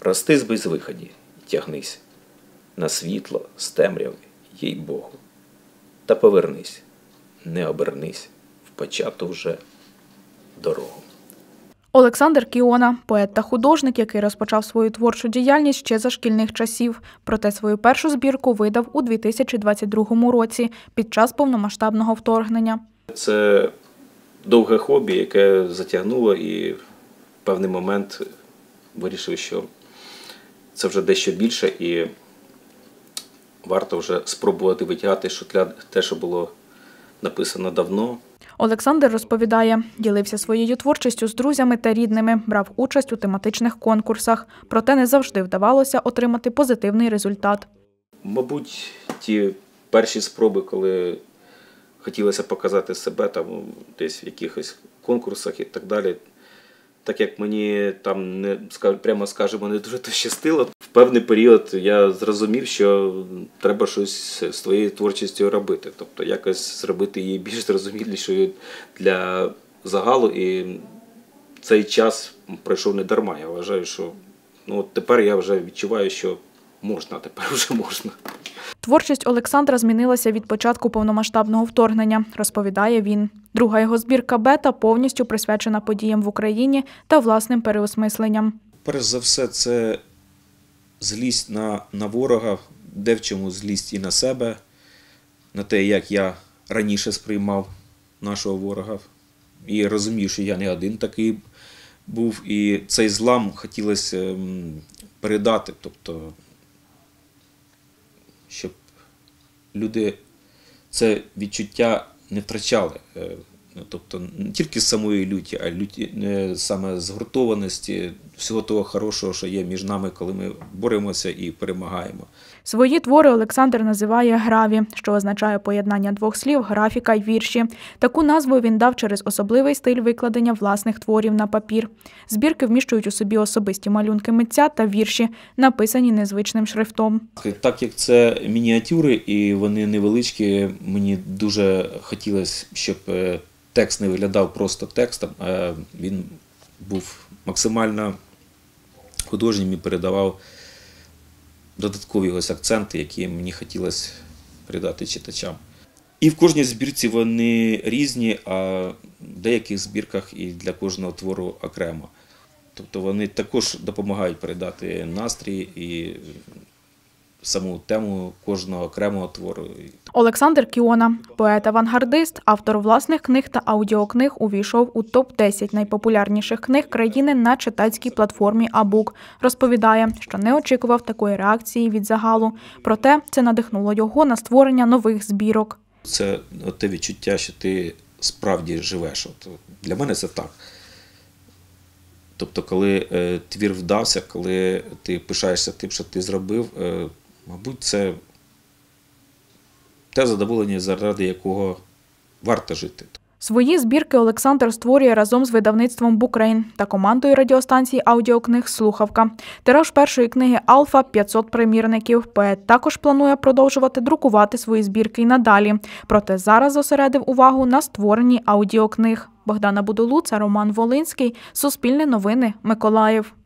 Рости з безвиході, тягнись на світло з темряви, їй Богу. Та повернись, не обернись в почату вже дорогу. Олександр Кіона – поет та художник, який розпочав свою творчу діяльність ще за шкільних часів. Проте свою першу збірку видав у 2022 році під час повномасштабного вторгнення. Це довге хобі, яке затягнуло, і в певний момент вирішив, що це вже дещо більше і варто вже спробувати витягати те, що було написано давно. Олександр розповідає, ділився своєю творчістю з друзями та рідними, брав участь у тематичних конкурсах. Проте не завжди вдавалося отримати позитивний результат. Мабуть, ті перші спроби, коли хотілося показати себе там десь в якихось конкурсах і так далі, так як мені там, прямо скажемо, не дуже щастило, в певний період я зрозумів, що треба щось з твоєю творчістю робити. Тобто якось зробити її більш зрозумілішою для загалу. І цей час пройшов не дарма. Я вважаю, що тепер я вже відчуваю, що тепер вже можна. Творчість Олександра змінилася від початку повномасштабного вторгнення, розповідає він. Друга його збірка «Бета» повністю присвячена подіям в Україні та власним переосмисленням. Перш за все, це злість на ворога, де в чому злість і на себе, на те, як я раніше сприймав нашого ворога. І розумію, що я не один такий був. І цей злам хотілося передати, тобто, щоб люди це відчуття не втрачали. Тобто не тільки з самої люті, а саме згуртованості, всього того хорошого, що є між нами, коли ми боремося і перемагаємо. Свої твори Олександр називає «граві», що означає поєднання двох слів «графіка» й «вірші». Таку назву він дав через особливий стиль викладення власних творів на папір. Збірки вміщують у собі особисті малюнки митця та вірші, написані незвичним шрифтом. Так як це мініатюри і вони невеличкі, мені дуже хотілося, щоб текст не виглядав просто текстом, а він був максимально художнім і передавав додаткові ось акценти, які мені хотілося передати читачам. І в кожній збірці вони різні, а в деяких збірках і для кожного твору окремо. Тобто вони також допомагають передати настрій і саму тему кожного окремого твору. Олександр Кіона – поет-авангардист, автор власних книг та аудіокниг, увійшов у топ-10 найпопулярніших книг країни на читацькій платформі «Абук». Розповідає, що не очікував такої реакції від загалу. Проте це надихнуло його на створення нових збірок. Це те відчуття, що ти справді живеш. Для мене це так. Тобто, коли твір вдався, коли ти пишаєшся тим, що ти зробив, мабуть, це те задоволення, заради якого варто жити. Свої збірки Олександр створює разом з видавництвом «Букрейн» та командою радіостанцій аудіокниг «Слухавка». Тираж першої книги «Алфа» – 500 примірників. Поет також планує продовжувати друкувати свої збірки й надалі. Проте зараз зосередив увагу на створенні аудіокниг. Богдана Будулуца, Роман Волинський. Суспільне новини. Миколаїв.